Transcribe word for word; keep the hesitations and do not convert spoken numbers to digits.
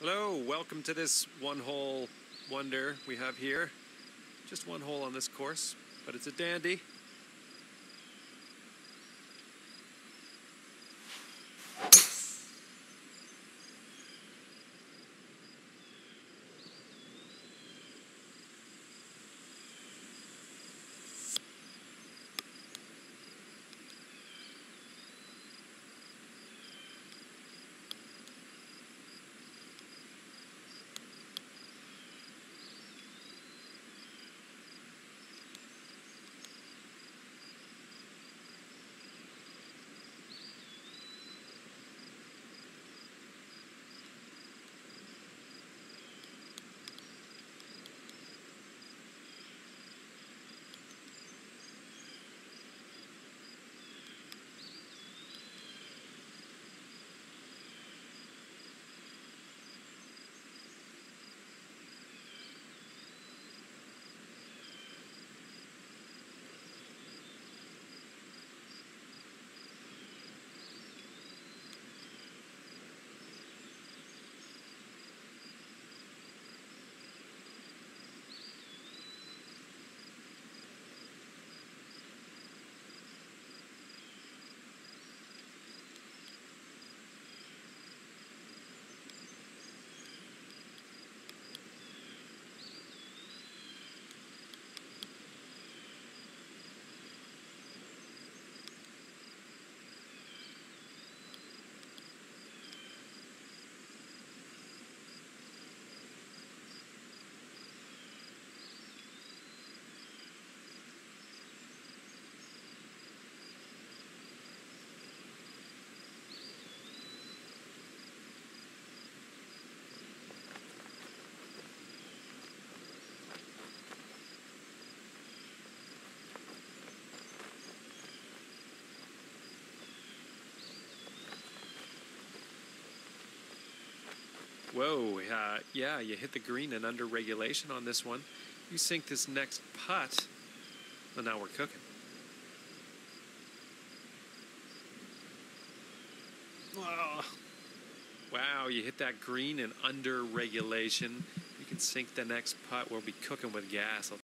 Hello, welcome to this one-hole wonder we have here. Just one hole on this course, but it's a dandy. Whoa, uh, yeah, you hit the green and under regulation on this one. You sink this next putt, and now we're cooking. Oh. Wow, you hit that green and under regulation. You can sink the next putt. We'll be cooking with gas.